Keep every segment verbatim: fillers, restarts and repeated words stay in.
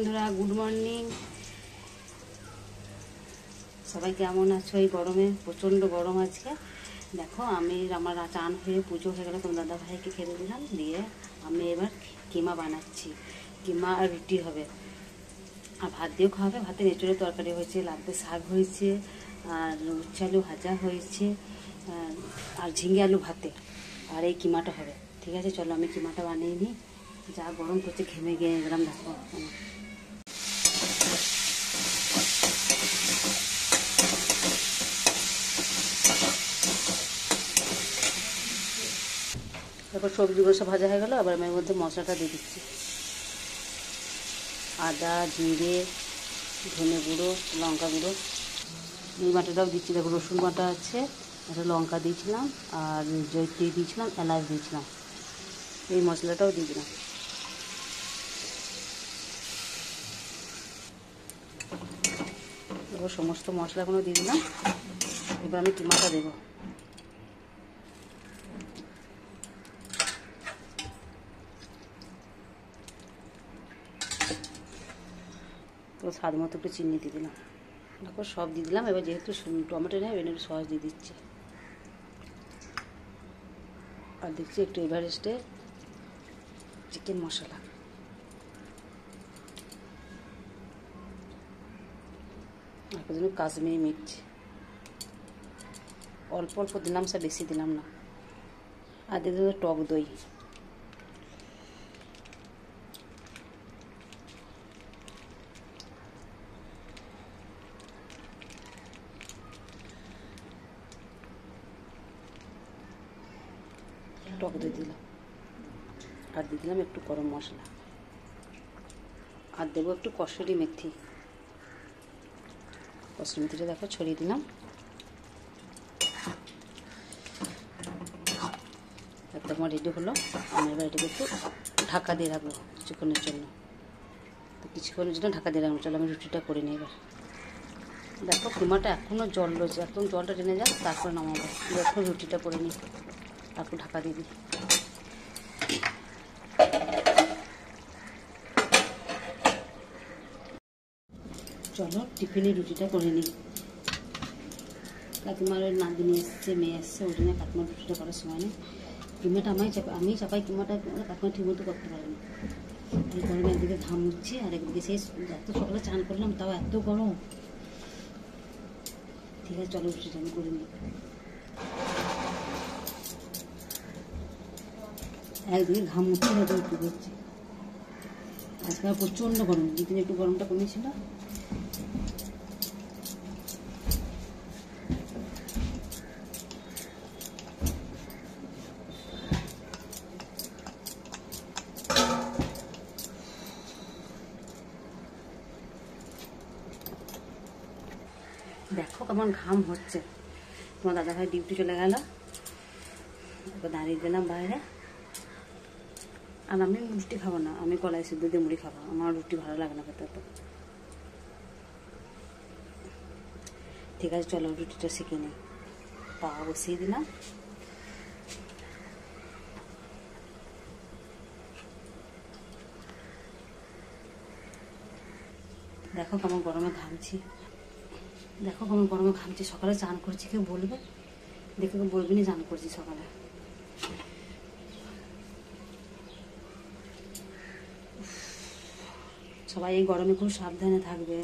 বন্ধুরা, good morning. সবাই কেমন আছো? এই গরমে প্রচণ্ড গরম আজকে। দেখো আমি আমার চান হয়ে পুজো হয়ে গেলো, তোমার দাদা ভাইকে খেতে দিলাম, দিয়ে আমি এবার কিমা বানাচ্ছি। কিমা আর রুটি হবে, আর ভাত দিয়েও খাওয়াবে। ভাতে নেচুরের তরকারি হয়েছে, লাউতে শাক হয়েছে, আর উচ্ছে আলু ভাজা হয়েছে, আর ঝিঙে আলু ভাতে, আর এই কিমাটা হবে। ঠিক আছে, চলো আমি কিমাটা বানিয়ে নিই। যা গরম করছে, ঘেমে গিয়ে গেলাম। দেখো তারপর সবজিগুলো সব ভাজা হয়ে গেলো। আবার আমি এর মধ্যে মশলাটা দিয়ে দিচ্ছি। আদা, জিরে, ধনে গুঁড়ো, লঙ্কা গুঁড়ো, এই বাটাটাও দিচ্ছি। দেখো রসুন বাটা আছে, একটা লঙ্কা দিয়েছিলাম, আর জয়িত্রী দিয়েছিলাম, এলাচ দিয়েছিলাম, এই মশলাটাও দিয়ে দিলাম। এবার সমস্ত মশলাগুলো দিয়ে দিলাম। এবার আমি কিমাটা দেবো। তো স্বাদ মতো একটু চিনি দিয়ে দিলাম। দেখো সব দিয়ে দিলাম। এবার যেহেতু টমেটো নেই, এবার একটু সস দিয়ে দিচ্ছি। আর দিচ্ছি একটু এভারেস্টে চিকেন মশলা। আর জন্য কাশ্মীরি মির্চ অল্প অল্প দিলাম, সে বেশি দিলাম না। আর দিয়ে দেবো টক দই। টক দই দিলাম, আর দিয়ে দিলাম একটু গরম মশলা, আর দেবো একটু কসুরি মেথি। কসুরি মেথিটা দেখো ছড়িয়ে দিলাম। একদম আমার রেডি হলো। আমি এবার এটাকে একটু ঢাকা দিয়ে রাখবো কিছুক্ষণের জন্য। তো কিছুক্ষণের জন্য ঢাকা দিয়ে রাখবো। চলো আমি রুটিটা করে নিই এবার। দেখো কিমাটা এখনও জল রয়েছে, একদম জলটা টেনে যাক, তারপরে নামাবো। এখন রুটিটা করে নিই, তারপর ঢাকা দিয়ে দিই। চলো টিফিনে রুটিটা করে নিই। কাকিমার ওই নাদিনী এসছে, মেয়ে এসছে, ওই জন্য কাকিমার রুটিটা করার সময় নেই। কিমাটা আমি চাপাই, আমি চাপাই কিমাটা, কাকিমা ঠিক মতো করতে পারেনি। এই গরমে একদিকে ঘাম উঠছে, আর একদিকে সেই এত সকালে চান করলাম, তাও এত গরম। ঠিক আছে, চলো রুটিটা আমি করে নিই। একদিকে ঘাম উঠছে, হয়তো একটু করছে। আজকাল প্রচণ্ড গরম, যেদিন একটু গরমটা কমেছিল। দেখো কেমন ঘাম হচ্ছে। তোমার দাদা ভাই ডিউটি চলে গেল, এবার দাঁড়িয়ে দিলাম বাইরে। আর আমি রুটি খাবো না, আমি কলাই সিদ্ধ দিয়ে মুড়ি খাবো। আমার রুটি ভালো লাগে না খেতে। তো ঠিক আছে, চলো রুটিটা শিখে নিই। তাওয়া বসিয়ে দিলাম। দেখো কেমন গরমে ঘামছি। দেখো কেমন গরমে ঘামছি। সকালে চান করছি, কেউ বলবে? দেখে কেউ বলবি না চান করছি সকালে। সবাই এই গরমে খুব সাবধানে থাকবে।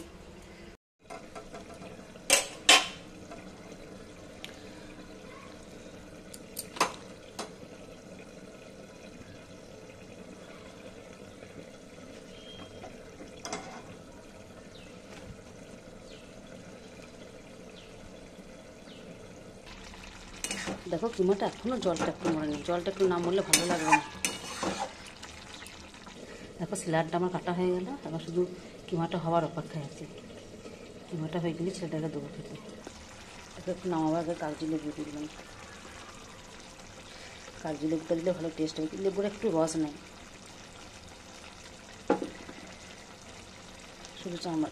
দেখো কিমাটা এখনো জলটা একটু মরেনি, জলটা একটু না মরলে ভালো লাগবে না। দেখো স্যালাডটা আমার কাটা হয়ে গেল, এবার শুধু কিমাটা হওয়ার অপেক্ষায় আছে। কিমাটা হয়ে গেলে ছেলেটাকে দেবো খেতে। এবার একটু নামাবার আগে কাগজি লেবু দিয়ে দিলাম। কাগজি লেবুটা দিলে ভালো টেস্ট হবে, লেবুর একটু রস নেই, শুধু চামড়া।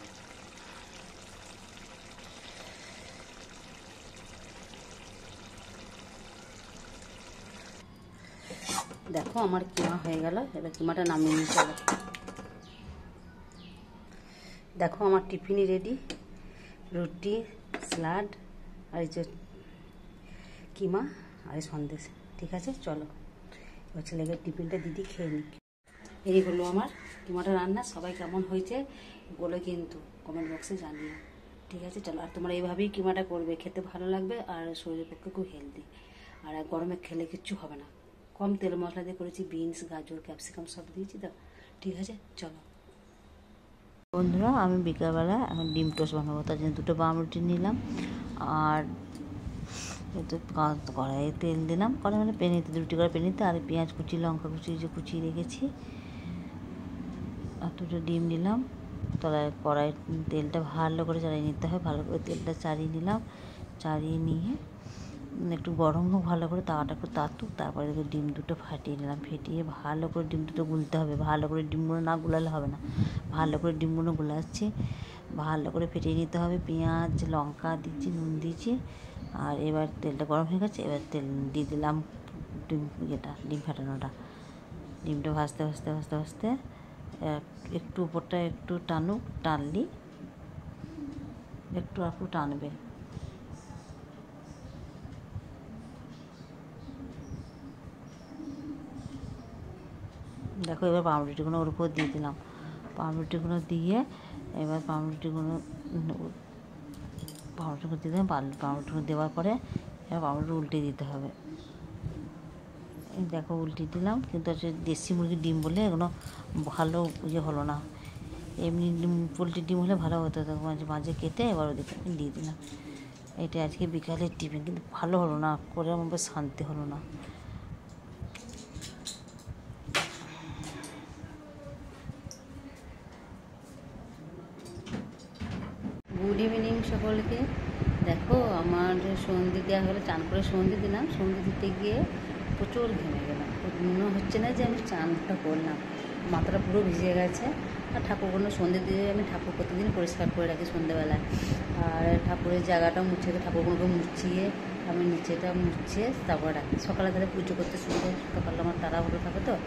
দেখো আমার কিমা হয়ে গেল। এবার কিমাটা নামিয়ে নিয়ে চলো। দেখো আমার টিফিনই রেডি, রুটি, স্যালাড আর এই যে কিমা আর এই সন্দেশ। ঠিক আছে, চলো এবার ছেলেকে টিফিনটা দিদি খেয়ে নিই। এই হলো আমার কিমাটা রান্না। সবাই কেমন হয়েছে বলে কিন্তু কমেন্ট বক্সে জানিও। ঠিক আছে, চলো। আর তোমরা এইভাবেই কিমাটা করবে, খেতে ভালো লাগবে আর শরীরের পক্ষে খুব হেলদি। আর গরমে খেলে কিচ্ছু হবে না। কম তেল মশলা দিয়ে করেছি, বিনস, গাজর, ক্যাপসিকাম সব দিয়েছি তো। ঠিক আছে, চলো বন্ধুরা, আমি বিকালবেলা এখন ডিম টোস্ট বানাবো। তার জন্য দুটো পাউরুটি নিলাম আর একটু কড়াইয়ে তেল দিলাম, কড়াই মানে পেনিতে, দুটি করে পেনিতে, আর পেঁয়াজ কুচি, লঙ্কা কুচি যে কুচিয়ে রেখেছি, আর দুটো ডিম নিলাম। তলায় কড়াই তেলটা ভালো করে চালিয়ে নিতে হয়, ভালো করে তেলটা চালিয়ে নিলাম। চালিয়ে নিয়ে একটু গরম হোক ভালো করে, তাওয়াটা একটু তাতুক, তারপরে দেখো ডিম দুটো ফাটিয়ে নিলাম। ফেটিয়ে ভালো করে ডিম দুটো গুলতে হবে, ভালো করে ডিমগুলো না গুলালে হবে না। ভালো করে ডিমগুলো গুলাচ্ছি, ভালো করে ফেটিয়ে নিতে হবে। পেঁয়াজ, লঙ্কা দিচ্ছি, নুন দিয়েছি। আর এবার তেলটা গরম হয়ে গেছে, এবার তেল দিয়ে দিলাম ডিম, ইয়েটা ডিম ফাটানোটা। ডিমটা ভাজতে ভাজতে ভাজতে ভাজতে একটু উপরটা একটু টানুক, টানলি একটু একটু টানবে। দেখো এবার পাউরুটিগুলো ওর উপর দিয়ে দিলাম। পাউরুটিগুলো দিয়ে এবার পাউরুটিগুলো পাউরুটিগুলো দিয়ে দিলাম। পাউরুটিগুলো দেওয়ার পরে এবার পাউরুটি উল্টে দিতে হবে। দেখো উল্টে দিলাম, কিন্তু হচ্ছে দেশি মুরগির ডিম বলে এগুলো ভালো ইয়ে হলো না। এমনি ডিম, পোলট্রির ডিম হলে ভালো হতো। তো মাঝে মাঝে কেটে এবার ওদিকে আমি দিয়ে দিলাম। এটা আজকে বিকালের টিফিন, কিন্তু ভালো হলো না, করে আমার বেশ শান্তি হলো না। গুড ইভিনিং সকলকে। দেখো আমার সন্ধে দেওয়া হলো, চান করে সন্ধে দিলাম। সন্ধে দিতে গিয়ে প্রচুর ঘেমে গেলাম, মনে হচ্ছে না যে আমি চানটা করলাম। মাথাটা পুরো ভিজে গেছে। আর ঠাকুরগুলো সন্ধে দিয়ে আমি ঠাকুর প্রতিদিন পরিষ্কার করে রাখি সন্ধেবেলায়। আর ঠাকুরের জায়গাটাও মুছে রেখে, ঠাকুরগুলোকে মুছিয়ে আমি নিচেটা মুছিয়ে তারপরে রাখি। সকালে তাহলে পুজো করতে শুরু করি, সকালে আমার তাড়াহুড়ো থাকে তো।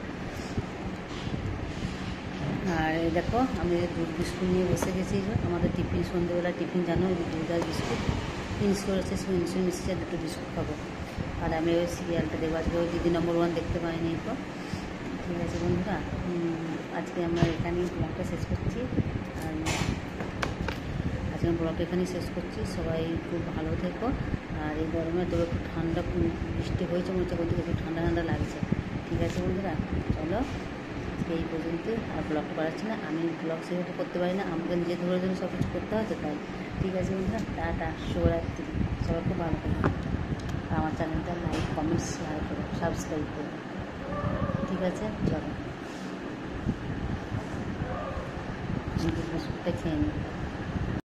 আর দেখো আমি দুধ বিস্কুট নিয়ে বসে গেছি। আমাদের টিফিন, সন্ধ্যেবেলা টিফিন জানো, দুধ আর বিস্কুট ইনস্টল হচ্ছে, ইনস্টল মিশিয়ে দুটো বিস্কুট খাবো। আর আমি ওই সিরিয়ালটা দেখবো, আজকে ওই দিদি নম্বর ওয়ান দেখতে পাইনি তো। ঠিক আছে বন্ধুরা, আজকে আমরা এখানেই ব্লগটা শেষ করছি। আর আজকে ব্লগটা এখানেই শেষ করছি। সবাই খুব ভালো থেকো। আর এই গরমে তো একটু ঠান্ডা বৃষ্টি হয়েছে, মনে হচ্ছে ওদিকে একটু ঠান্ডা ঠান্ডা লাগছে। ঠিক আছে বন্ধুরা, চলো এই পর্যন্ত। আর ব্লগটা বাড়াচ্ছি না, আমি ব্লগ সেভাবে করতে পারি না, আমাকে নিজে ধরে ধরে সব কিছু করতে হয় তো, তাই। ঠিক আছে বন্ধুরা, টাটা, শুভরাত্রি। সবাই খুব ভালো থাকবে। আর আমার চ্যানেলটা লাইক, কমেন্ট, শেয়ার করো, সাবস্ক্রাইব করো। ঠিক আছে, চলো বিস্কুটটা খেয়ে নিই।